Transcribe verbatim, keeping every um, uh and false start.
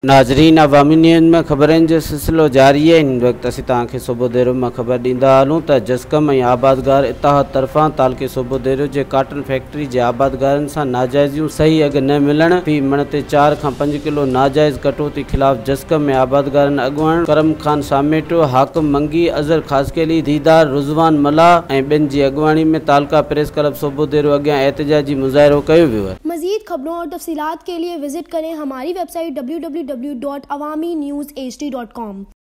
नाजरीन, अवामी न्यूज़ में ख़बरनि जो सिलसिलो जारी है। इन वक्त असीं तव्हांखे सूबो देरो में ख़बर ॾींदा हलूं त जसकम ऐं आबादगार इतिहाद तरफ़ां तालुके सूबो देरो जे काटन फैक्ट्री जे आबादगारनि सां नाजाइज़ियूं सही अघ न मिलण फी मण ते चार खां पंज किलो नाजाइज़ कटौती ख़िलाफ़ जसकम में आबादगारनि अॻुवाण करम खान सामेटो, हाकिम मंगी, अज़र ख़ासकेली, दीदार, रुज़वान मला ऐं ॿियनि जी अॻुवाणी में तालुका प्रेस क्लब सूबो देरो अॻियां एहतजाजी मुज़ाहिरो कयो वियो आहे। मज़ीद खबरों और तफसीलात के लिए विजिट करें हमारी website W W W dot Awami news H D dot com.